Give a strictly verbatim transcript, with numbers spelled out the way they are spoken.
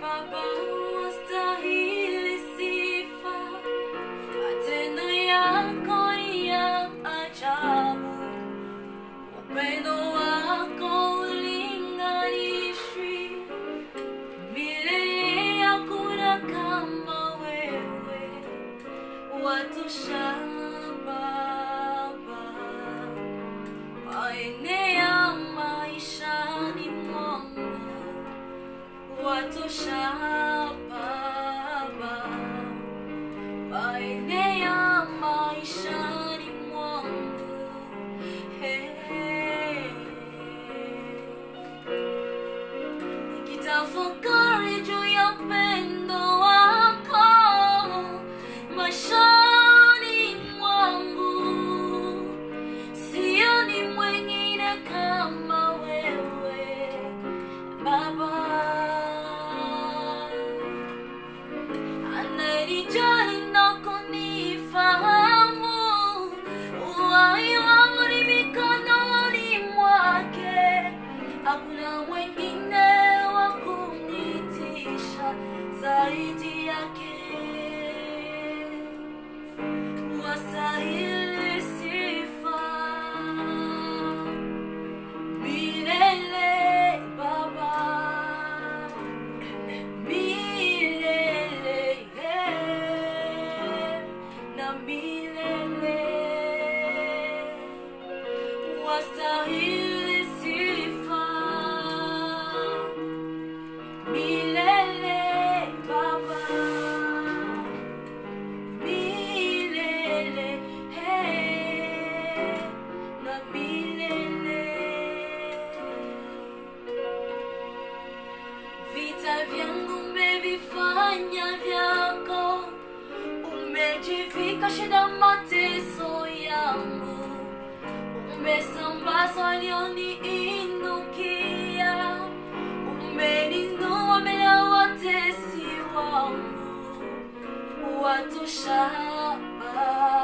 Baba wastahili sifa, matendo yako ni ya ajabu, upendo wako ulinganishwi, milele hakuna kama wewe, watosha Baba, waenea maishani mwangu, watosha Baba, waenea maishani mwangu. Hey. Nikitafakari juu ya upendo wako maishani mwangu, sioni mwingine kama wewe Baba, ananijali na kunifahamu, uhai wangu ni mikononi mwake, hakuna mwingine wa kunitisha zaidi yake. Wastahili sifa milele Baba, milele na milele, wastahili sifa milele Baba, milele na milele. Vita vyangu umevifanya vyako, umejivika shida mateso yangu, umesambaza walioniinukia, umeninua mbele ya watesi wangu, watosha Baba.